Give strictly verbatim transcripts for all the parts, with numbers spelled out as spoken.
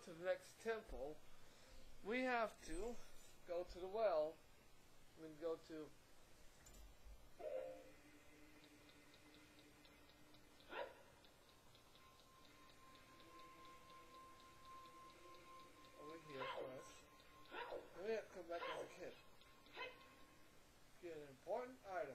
to the next temple, we have to go to the well. We go to over here first. And we have to come back as a kid. Get an important item.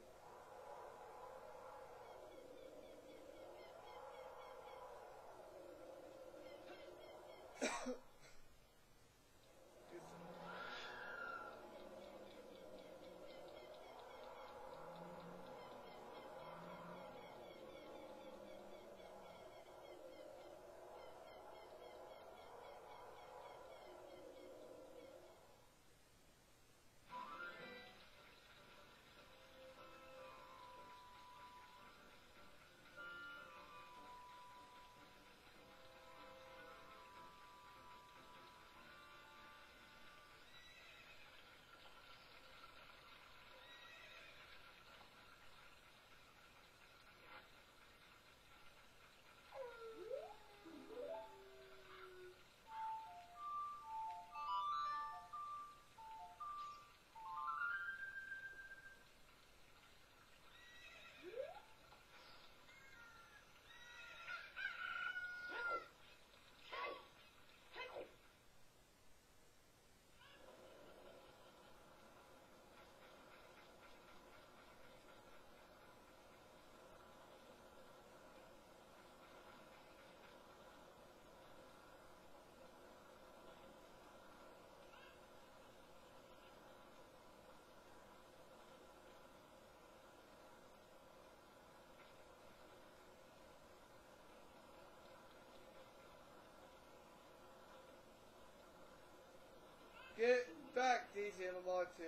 Get back, D J Lamar two.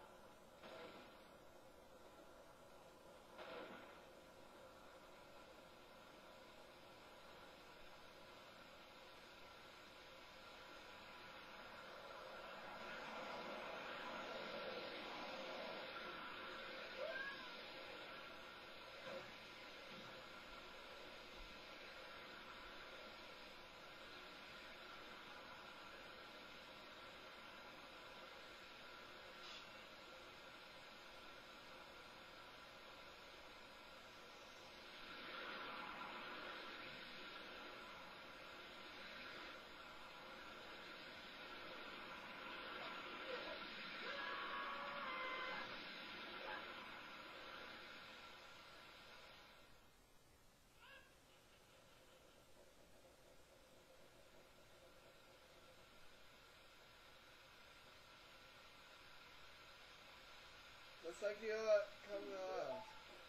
Looks like you're coming around.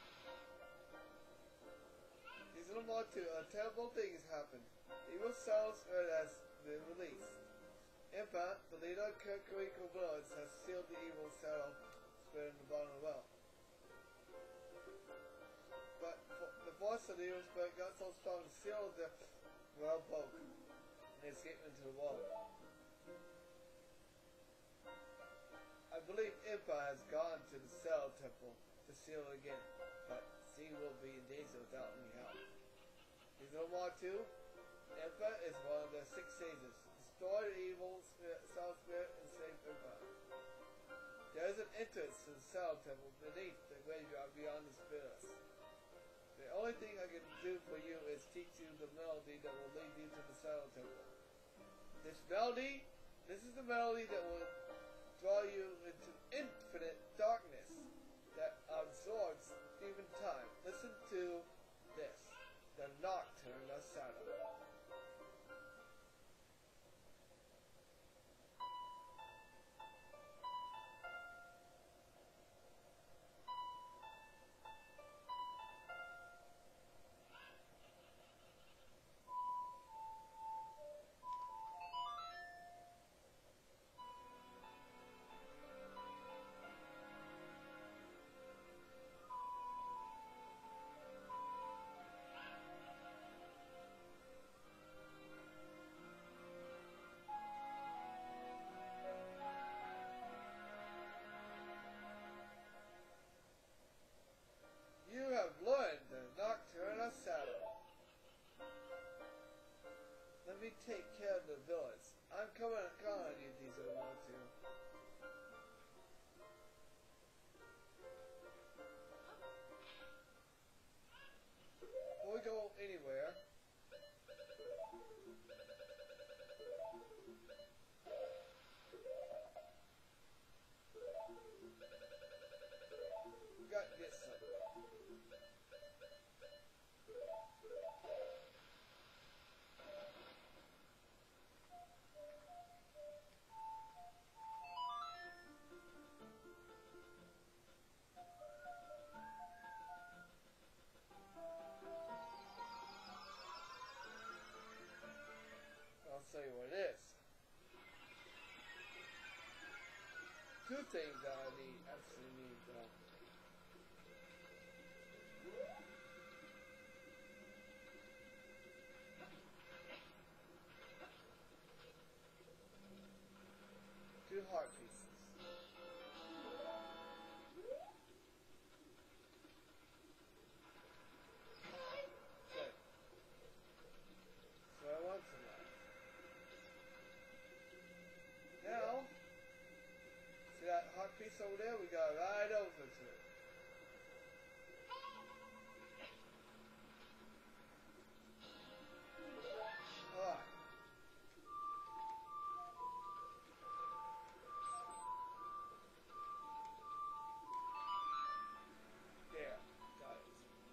These little more too. A terrible thing has happened. Evil cells has been released. Impa, the leader of Kakariko Village, has sealed the evil cell spirit in the bottom of the well. But the force of the evil spirit got so strong to seal the well broke and escaped into the water. I believe Impa has gone to the Cell Temple to seal it again, but she will be in danger without any help. Is there more too? Impa is one of the six sages. Destroy the evil spirit, Cell Spirit and save Impa. There is an entrance to the Cell Temple beneath the graveyard beyond the spirits. The only thing I can do for you is teach you the melody that will lead you to the Cell Temple. This melody, this is the melody that will draw you into infinite darkness that absorbs even time. Listen to this, the Nocturne of Shadow. let me take care of the village. I'm coming on you, Diesel one two. Before we go anywhere, we got to get something. I'll tell you what it is. Two things that I need, absolutely need though. Two heart pieces. Okay. So I want some life. Now, see that heart piece over there? We got right over to it. Alright. There, got it.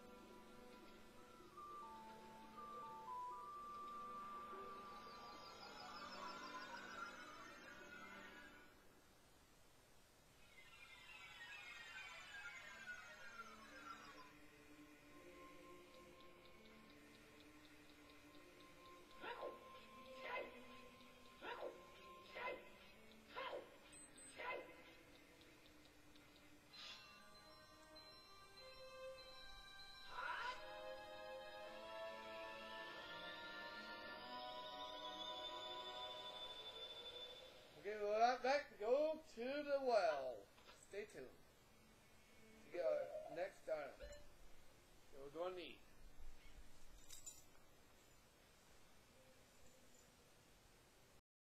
Okay, we're right back to go to the well. Stay tuned to get our next item that we're going to need.